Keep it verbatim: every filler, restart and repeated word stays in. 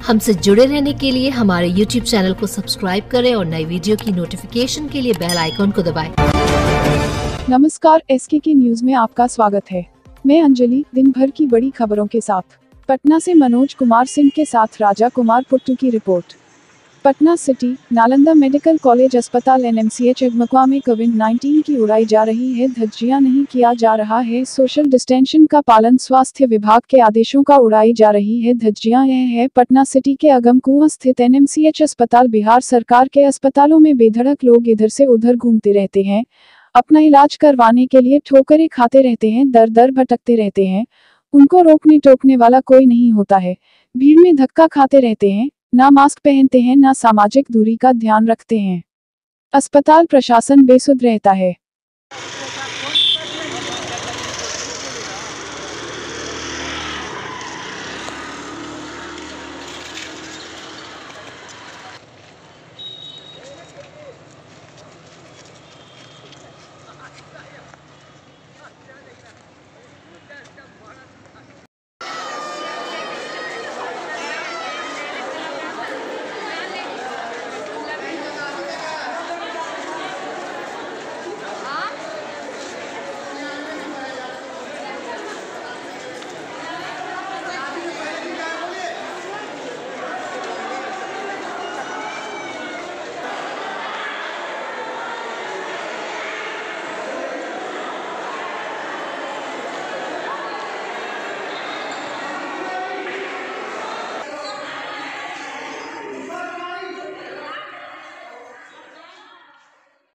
हमसे जुड़े रहने के लिए हमारे यूट्यूब चैनल को सब्सक्राइब करें और नई वीडियो की नोटिफिकेशन के लिए बेल आइकॉन को दबाएं। नमस्कार, एसके की न्यूज में आपका स्वागत है। मैं अंजलि। दिन भर की बड़ी खबरों के साथ पटना से मनोज कुमार सिंह के साथ राजा कुमार पुट्टू की report. Patna city Nalanda medical college अस्पताल एनएमसीएच अगमकुआ में कोविड नाइन्टीन की उड़ाई जा रही है, धज्जियां नहीं किया जा रहा है सोशल डिस्टेंशन का पालन, स्वास्थ्य विभाग के आदेशों का उड़ाई जा रही है धज्जियां। यह है पटना सिटी के अगमकुआ स्थित एनएमसीएच अस्पताल। बिहार सरकार के अस्पतालों में बेधड़क लोग इधर से उधर घूमते रहते हैं, अपना इलाज करवाने के लिए ठोकरें खाते रहते हैं, दर दर भटकते रहते हैं। उनको रोकने टोकने वाला कोई नहीं होता है। भीड़ में धक्का खाते रहते हैं, ना मास्क पहनते हैं, ना सामाजिक दूरी का ध्यान रखते हैं। अस्पताल प्रशासन बेसुध रहता है।